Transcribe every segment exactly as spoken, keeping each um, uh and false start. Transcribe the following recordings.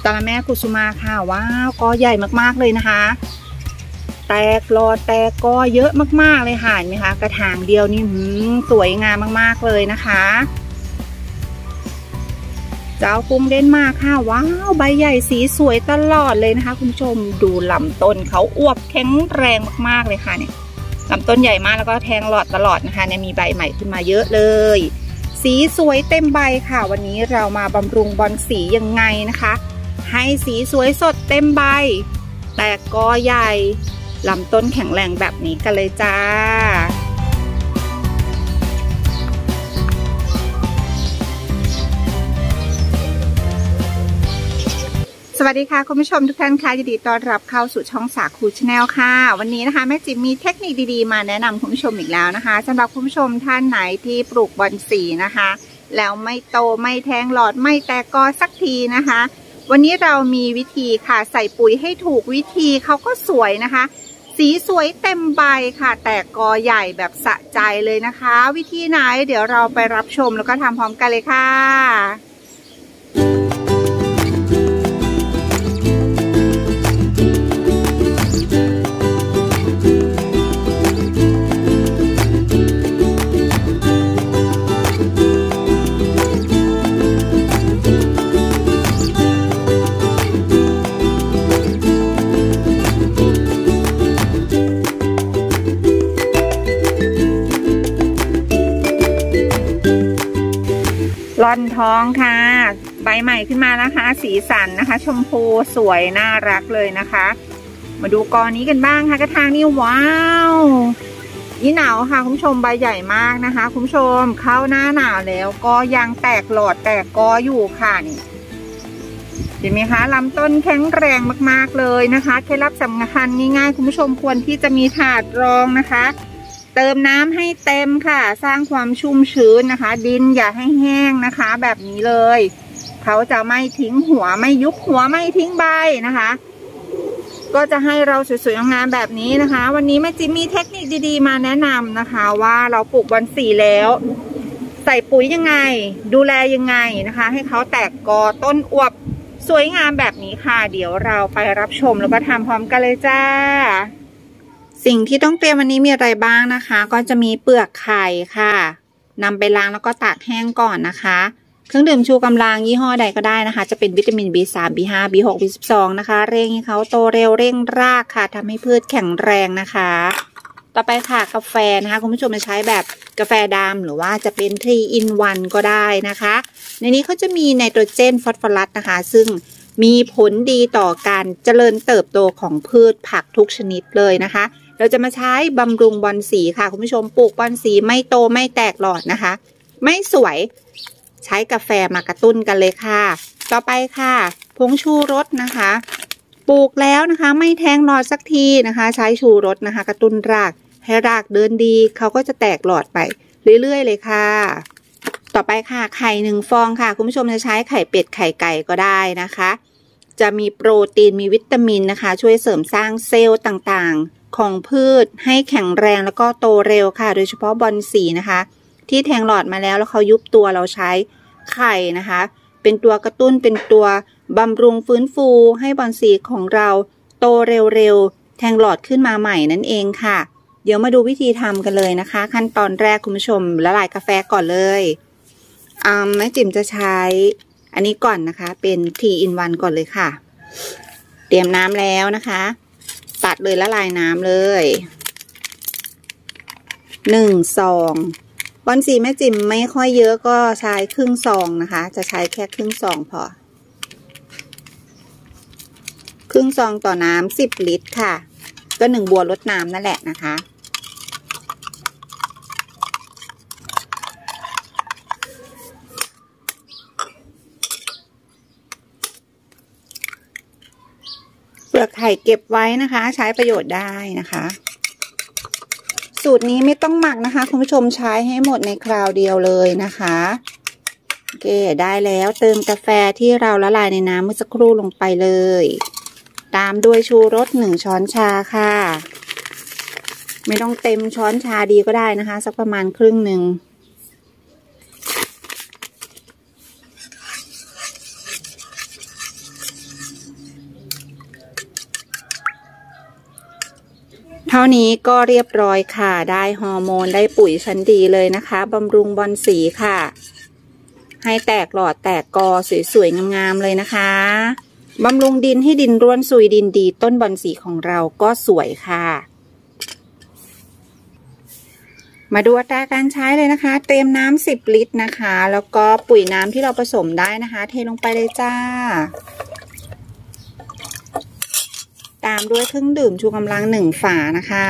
ตะละแม่กุสุมาค่ะว้าวกอใหญ่มากๆเลยนะคะแตกหลอดแตกกอเยอะมากๆเลยค่ะเห็นไหมคะกระถางเดียวนี่สวยงามมากๆเลยนะคะเจ้ากรุงเดนมาร์กค่ะว้าวใบใหญ่สีสวยตลอดเลยนะคะคุณผู้ชมดูลำต้นเขาอวบแข็งแรงมากๆเลยค่ะเนี่ยลำต้นใหญ่มากแล้วก็แทงหลอดตลอดนะคะเนี่ยมีใบใหม่ขึ้นมาเยอะเลยสีสวยเต็มใบค่ะวันนี้เรามาบำรุงบอลสียังไงนะคะให้สีสวยสดเต็มใบแตกกอใหญ่ลำต้นแข็งแรงแบบนี้กันเลยจ้าสวัสดีค่ะคุณผู้ชมทุกท่านค่ะยินดีต้อนรับเข้าสู่ช่องสาคูชาแนลค่ะวันนี้นะคะแม่จิ๋มมีเทคนิคดีๆมาแนะนำคุณผู้ชมอีกแล้วนะคะสำหรับคุณผู้ชมท่านไหนที่ปลูกบอนสีนะคะแล้วไม่โตไม่แทงหลอดไม่แตกกอสักทีนะคะวันนี้เรามีวิธีค่ะใส่ปุ๋ยให้ถูกวิธีเขาก็สวยนะคะสีสวยเต็มใบค่ะแตกกอใหญ่แบบสะใจเลยนะคะวิธีไหนเดี๋ยวเราไปรับชมแล้วก็ทำพร้อมกันเลยค่ะร่อนท้องค่ะใบใหม่ขึ้นมานะคะสีสันนะคะชมพูสวยน่ารักเลยนะคะมาดูกอนี้กันบ้างค่ะกระถางนี้ว้าวนี่หนาวค่ะคุณผู้ชมใบใหญ่มากนะคะคุณผู้ชมเข้าหน้าหนาวแล้วก็ยังแตกหลอดแตกกออยู่ค่ะนี่เห็นไหมคะลำต้นแข็งแรงมากๆเลยนะคะเคล็ดลับสำคัญง่ายๆคุณผู้ชมควรที่จะมีถาดรองนะคะเติมน้ำให้เต็มค่ะสร้างความชุ่มชื้นนะคะดินอย่าให้แห้งนะคะแบบนี้เลยเขาจะไม่ทิ้งหัวไม่ยุบหัวไม่ทิ้งใบนะคะก็จะให้เราสวยๆงามแบบนี้นะคะวันนี้แม่จิ๋มมีเทคนิคดีๆมาแนะนำนะคะว่าเราปลูกบอนสีแล้วใส่ปุ๋ยยังไงดูแลยังไงนะคะให้เขาแตกกอต้นอวบสวยงามแบบนี้ค่ะเดี๋ยวเราไปรับชมแล้วก็ทำพร้อมกันเลยจ้าสิ่งที่ต้องเตรียมวันนี้มีอะไรบ้างนะคะก็จะมีเปลือกไข่ค่ะนำไปล้างแล้วก็ตากแห้งก่อนนะคะเครื่องดื่มชูกำลังยี่ห้อใดก็ได้นะคะจะเป็นวิตามิน บี สาม บี ห้า บี หก บี สิบสอง นะคะเร่งให้เขาโตเร็วเร่งรากค่ะทำให้พืชแข็งแรงนะคะต่อไปค่ะกาแฟนะคะคุณผู้ชมจะใช้แบบกาแฟดำหรือว่าจะเป็นทรี อิน วัน ก็ได้นะคะในนี้เขาจะมีไนโตรเจนฟอสฟอรัสนะคะซึ่งมีผลดีต่อการเจริญเติบโตของพืชผักทุกชนิดเลยนะคะเราจะมาใช้บำรุงบอนสีค่ะคุณผู้ชมปลูกบอนสีไม่โตไม่แตกหลอดนะคะไม่สวยใช้กาแฟมากระตุ้นกันเลยค่ะต่อไปค่ะผงชูรสนะคะปลูกแล้วนะคะไม่แทงหลอดสักทีนะคะใช้ชูรสนะคะกระตุ้นรากให้รากเดินดีเขาก็จะแตกหลอดไปเรื่อยๆเลยค่ะต่อไปค่ะไข่หนึ่งฟองค่ะคุณผู้ชมจะใช้ไข่เป็ดไข่ไก่ก็ได้นะคะจะมีโปรตีนมีวิตามินนะคะช่วยเสริมสร้างเซลล์ต่างๆของพืชให้แข็งแรงแล้วก็โตเร็วค่ะโดยเฉพาะบอนสีนะคะที่แทงหลอดมาแล้วแล้วเขายุบตัวเราใช้ไข่นะคะเป็นตัวกระตุ้นเป็นตัวบำรุงฟื้นฟูให้บอนสีของเราโตเร็วๆแทงหลอดขึ้นมาใหม่นั่นเองค่ะเดี๋ยวมาดูวิธีทำกันเลยนะคะขั้นตอนแรกคุณผู้ชมละลายกาแฟก่อนเลยอ่าแม่จิ๋มจะใช้อันนี้ก่อนนะคะเป็นทรี อิน วัน ก่อนเลยค่ะเตรียมน้ำแล้วนะคะตัดเลยละลายน้ำเลยหนึ่งซองบอนสีแม่จิ๋มไม่ค่อยเยอะก็ใช้ครึ่งซองนะคะจะใช้แค่ครึ่งซองพอครึ่งซองต่อน้ำสิบลิตรค่ะก็หนึ่งบัวรดน้ำนั่นแหละนะคะเปลือกไข่เก็บไว้นะคะใช้ประโยชน์ได้นะคะสูตรนี้ไม่ต้องหมักนะคะคุณผู้ชมใช้ให้หมดในคราวเดียวเลยนะคะโอเคได้แล้วเติมกาแฟที่เราละลายในน้ำเมื่อสักครู่ลงไปเลยตามด้วยชูรสหนึ่งช้อนชาค่ะไม่ต้องเต็มช้อนชาดีก็ได้นะคะสักประมาณครึ่งหนึ่ง คท่านี้ก็เรียบร้อยค่ะได้ฮอร์โมนได้ปุ๋ยชั้นดีเลยนะคะบำรุงบอนสีค่ะให้แตกหลอดแตกกอสวยๆงามๆเลยนะคะบำรุงดินให้ดินร่วนซุยดินดีต้นบอนสีของเราก็สวยค่ะมาดูอัตราการใช้เลยนะคะเตรียมน้ำสิบลิตรนะคะแล้วก็ปุ๋ยน้ำที่เราผสมได้นะคะเทลงไปเลยจ้าตามด้วยเครื่องดื่มชูกำลังหนึ่งฝานะคะ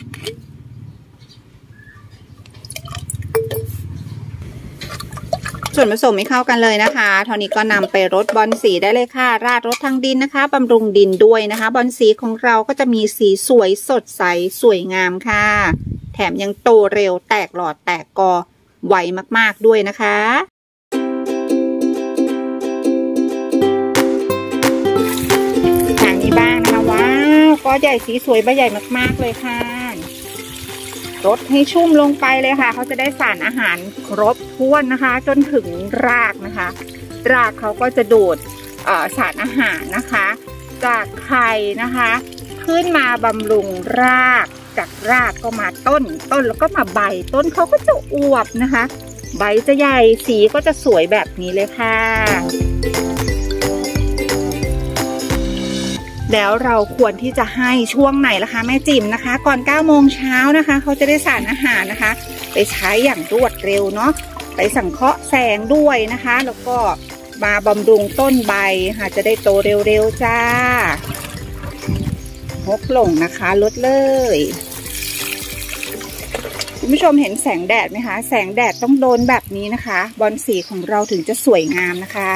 ส่วนผสมให้เข้ากันเลยนะคะเท่านี้ก็นำไปรดบอนสีได้เลยค่ะราดรดทางดินนะคะบำรุงดินด้วยนะคะบอนสีของเราก็จะมีสีสวยสดใสสวยงามค่ะแถมยังโตเร็วแตกหลอดแตกกอไวมากๆด้วยนะคะทางนี้บ้างนะคะว้าวกอใหญ่สีสวยใบใหญ่มากๆเลยค่ะรดให้ชุ่มลงไปเลยค่ะเขาจะได้สารอาหารครบถ้วนนะคะจนถึงรากนะคะรากเขาก็จะดูดสารอาหารนะคะจากไข่นะคะขึ้นมาบำรุงรากจากรากก็มาต้นต้นแล้วก็มาใบต้นเขาก็จะอวบนะคะใบจะใหญ่สีก็จะสวยแบบนี้เลยค่ะแล้วเราควรที่จะให้ช่วงไหนล่ะคะแม่จิ๋มนะคะก่อนเก้าโมงเช้านะคะเขาจะได้สารอาหารนะคะไปใช้อย่างรวดเร็วเนาะไปสังเคราะห์แสงด้วยนะคะแล้วก็มาบำรุงต้นใบค่ะจะได้โตเร็วๆจ้าฮกหลงนะคะลดเลยคุณผู้ชมเห็นแสงแดดไหมคะแสงแดดต้องโดนแบบนี้นะคะบอนสีของเราถึงจะสวยงามนะคะ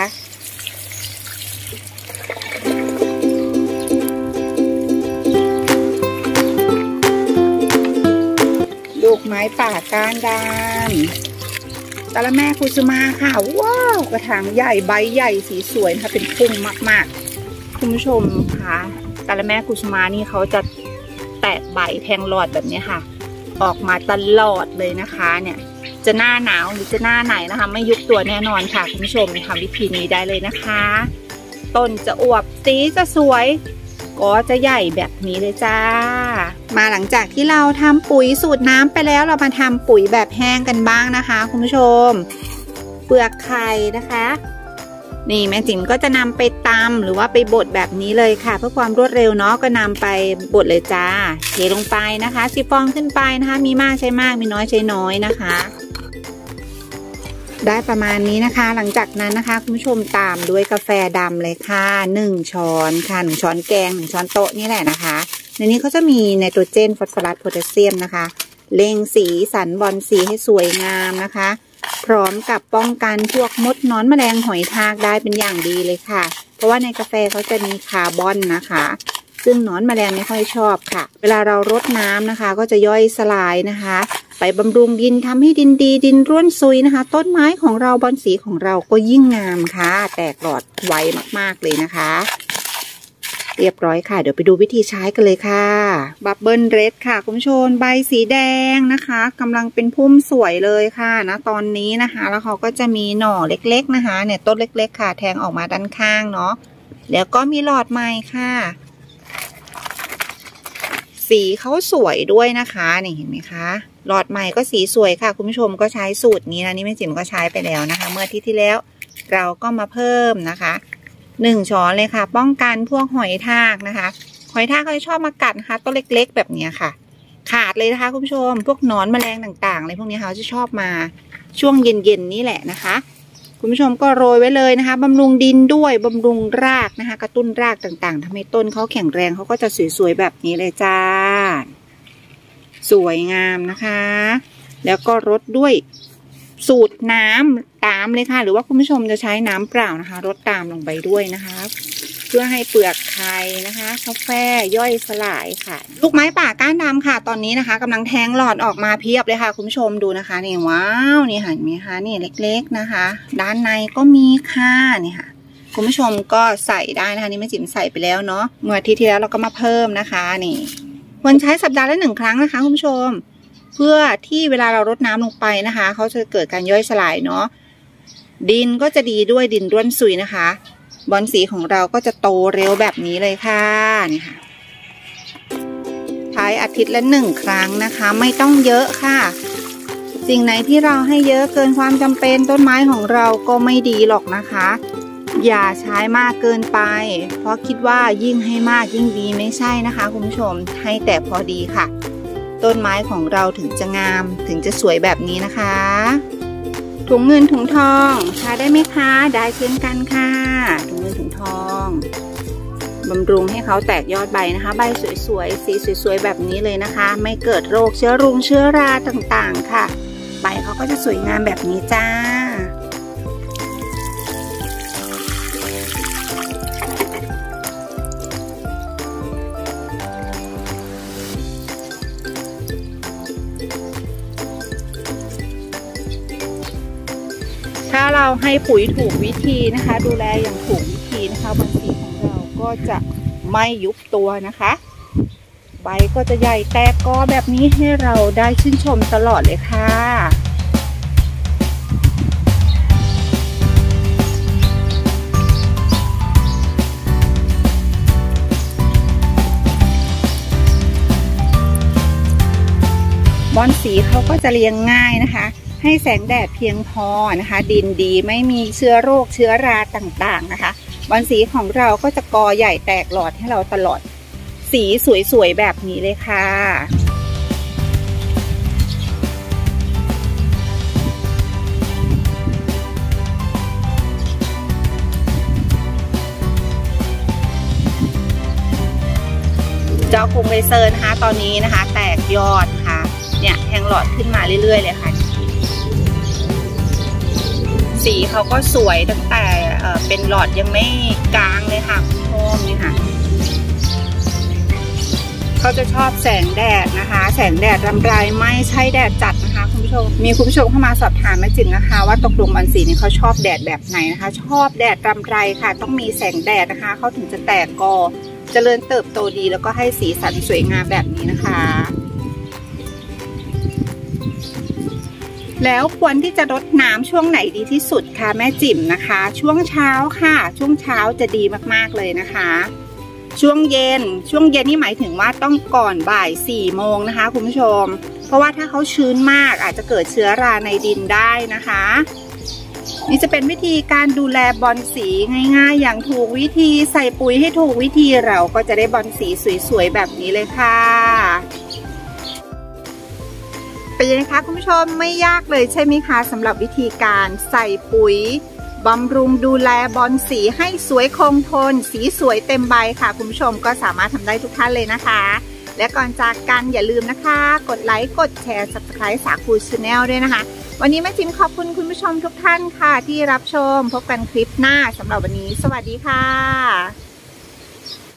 ลูกไม้ป่าก้านดำตะละแม่คุซุมาค่ะว้าวกระถางใหญ่ใบใหญ่สีสวยนะคะเป็นพุ่งมากๆคุณผู้ชมคะตะละแม่คุซุมานี่เขาจะแตกใบแทงหลอดแบบนี้ค่ะออกมาตลอดเลยนะคะเนี่ยจะหน้าหนาวหรือจะหน้าไหนนะคะไม่ยุบตัวแน่นอนค่ะคุณผู้ชมทำวิธีนี้ได้เลยนะคะต้นจะอวบสีจะสวยก็จะใหญ่แบบนี้เลยจ้ามาหลังจากที่เราทำปุ๋ยสูตรน้ำไปแล้วเรามาทำปุ๋ยแบบแห้งกันบ้างนะคะคุณผู้ชมเปลือกไข่นะคะนี่แม่จิ๋มก็จะนำไปตำหรือว่าไปบดแบบนี้เลยค่ะเพื่อความรวดเร็วเนาะก็นำไปบดเลยจ้าเทลงไปนะคะสิบฟองขึ้นไปนะคะมีมากใช้มากมีน้อยใช้น้อยนะคะได้ประมาณนี้นะคะหลังจากนั้นนะคะคุณผู้ชมตามด้วยกาแฟดำเลยค่ะหนึ่งช้อนค่ะหนึ่งช้อนแกงหนึ่งช้อนโต๊ะนี่แหละนะคะในนี้เขาจะมีไนโตรเจนฟอสฟอรัสโพแทสเซียมนะคะเล็งสีสันบอนสีให้สวยงามนะคะพร้อมกับป้องกันพวกมดน้อนแมลงหอยทากได้เป็นอย่างดีเลยค่ะเพราะว่าในกาแฟเขาจะมีคาร์บอนนะคะซึ่งหนอนแมลงไม่ค่อยชอบค่ะเวลาเรารดน้ำนะคะก็จะย่อยสลายนะคะไปบำรุงดินทำให้ดินดีดินร่วนซุยนะคะต้นไม้ของเราบอนสีของเราก็ยิ่งงามค่ะแตกหลอดไวมากๆเลยนะคะเรียบร้อยค่ะเดี๋ยวไปดูวิธีใช้กันเลยค่ะบับเบิลเรดค่ะคุณผู้ชมใบสีแดงนะคะกำลังเป็นพุ่มสวยเลยค่ะนะตอนนี้นะคะแล้วเขาก็จะมีหน่อเล็กๆนะคะเนี่ยต้นเล็กๆค่ะแทงออกมาด้านข้างเนาะแล้วก็มีหลอดใหม่ค่ะสีเขาสวยด้วยนะคะนี่เห็นไหมคะหลอดใหม่ก็สีสวยค่ะคุณผู้ชมก็ใช้สูตรนี้นะนี่แม่จิ๋มก็ใช้ไปแล้วนะคะเมื่ออาทิตย์ที่แล้วเราก็มาเพิ่มนะคะหนึ่งช้อนเลยค่ะป้องกันพวกหอยทากนะคะหอยทากเขาชอบมากัดนะคะต้นเล็กๆแบบนี้ค่ะขาดเลยนะคะคุณผู้ชมพวกหนอนแมลงต่างๆอะไรพวกนี้เขาจะชอบมาช่วงเย็นๆนี่แหละนะคะคุณผู้ชมก็โรยไว้เลยนะคะบำรุงดินด้วยบำรุงรากนะคะกระตุ้นรากต่างๆทำให้ต้นเขาแข็งแรงเขาก็จะสวยๆแบบนี้เลยจ้าสวยงามนะคะแล้วก็รดด้วยสูตรน้ำตามเลยค่ะหรือว่าคุณผู้ชมจะใช้น้ำเปล่านะคะรดตามลงไปด้วยนะคะเพื่อให้เปลือกไข่นะคะกาแฟย่อยสลายค่ะลูกไม้ป่าก้านดำค่ะตอนนี้นะคะกำลังแทงหลอดออกมาเพียบเลยค่ะคุณผู้ชมดูนะคะนี่ว้าวนี่เห็นไหมคะนี่เล็กๆนะคะด้านในก็มีค่ะนี่ค่ะคุณผู้ชมก็ใส่ได้นะคะนี่แม่จิ๋มใส่ไปแล้วเนาะเมื่ออาทิตย์ที่แล้วเราก็มาเพิ่มนะคะนี่ควรใช้สัปดาห์ละหนึ่งครั้งนะคะคุณผู้ชมเพื่อที่เวลาเรารดน้ำลงไปนะคะเขาจะเกิดการย่อยสลายเนาะดินก็จะดีด้วยดินร่วนซุยนะคะบอนสีของเราก็จะโตเร็วแบบนี้เลยค่ะนี่ค่ะท้ายอาทิตย์ละหนึ่งครั้งนะคะไม่ต้องเยอะค่ะสิ่งไหนที่เราให้เยอะเกินความจำเป็นต้นไม้ของเราก็ไม่ดีหรอกนะคะอย่าใช้มากเกินไปเพราะคิดว่ายิ่งให้มากยิ่งดีไม่ใช่นะคะคุณผู้ชมให้แต่พอดีค่ะต้นไม้ของเราถึงจะงามถึงจะสวยแบบนี้นะคะถุงเงินถุงทองทาได้ไหมคะได้เช่นกันค่ะถุงเงินถุงทองบำรุงให้เขาแตกยอดใบนะคะใบสวยๆสีสวยๆแบบนี้เลยนะคะไม่เกิดโรคเชื้อรุงเชื้อราต่างๆค่ะใบเขาก็จะสวยงามแบบนี้จ้าถ้าเราให้ปุ๋ยถูกวิธีนะคะดูแลอย่างถูกวิธีนะคะบางสีของเราก็จะไม่ยุบตัวนะคะใบก็จะใหญ่แตกกอแบบนี้ให้เราได้ชื่นชมตลอดเลยค่ะบอนสีเขาก็จะเลี้ยงง่ายนะคะให้แสงแดดเพียงพอนะคะดินดีไม่มีเชื้อโรคเชื้อราต่างๆนะคะบอนสีของเราก็จะกอใหญ่แตกหลอดให้เราตลอดสีสวยๆแบบนี้เลยค่ะเจ้าคงเลเซอร์นะคะตอนนี้นะคะแตกยอดค่ะเนี่ยแทงหลอดขึ้นมาเรื่อยๆเลยค่ะสีเขาก็สวยตั้งแต่เอ่อเป็นหลอดยังไม่กลางเลยค่ะคุณผู้ชมนี่ค่ะเขาจะชอบแสงแดดนะคะแสงแดดรำไรไม่ใช่แดดจัดนะคะคุณผู้ชมมีคุณผู้ชมเข้ามาสอบถามมาจริงนะคะว่าตกลงบอนสีนี่เขาชอบแดดแบบไหนนะคะชอบแดดรำไรค่ะต้องมีแสงแดดนะคะเขาถึงจะแตกกอเจริญเติบโตดีแล้วก็ให้สีสันสวยงามแบบนี้นะคะแล้วควรที่จะรดน้ำช่วงไหนดีที่สุดคะแม่จิ๋มนะคะช่วงเช้าค่ะช่วงเช้าจะดีมากๆเลยนะคะช่วงเย็นช่วงเย็นนี่หมายถึงว่าต้องก่อนบ่ายสี่โมงนะคะคุณผู้ชมเพราะว่าถ้าเขาชื้นมากอาจจะเกิดเชื้อราในดินได้นะคะนี่จะเป็นวิธีการดูแลบอนสีง่ายๆอย่างถูกวิธีใส่ปุ๋ยให้ถูกวิธีเราก็จะได้บอนสีสวยๆแบบนี้เลยค่ะเป็นยังไงคะคุณผู้ชมไม่ยากเลยใช่ไหมคะสำหรับวิธีการใส่ปุ๋ยบำรุงดูแลบอนสีให้สวยคงทนสีสวยเต็มใบค่ะคุณผู้ชมก็สามารถทำได้ทุกท่านเลยนะคะและก่อนจากกันอย่าลืมนะคะกดไลค์กดแชร์ ซับสไครบ์ สาคูชาแนลด้วยนะคะวันนี้แม่จิ๋มขอบคุณคุณผู้ชมทุกท่านค่ะที่รับชมพบกันคลิปหน้าสำหรับวันนี้สวัสดีค่ะ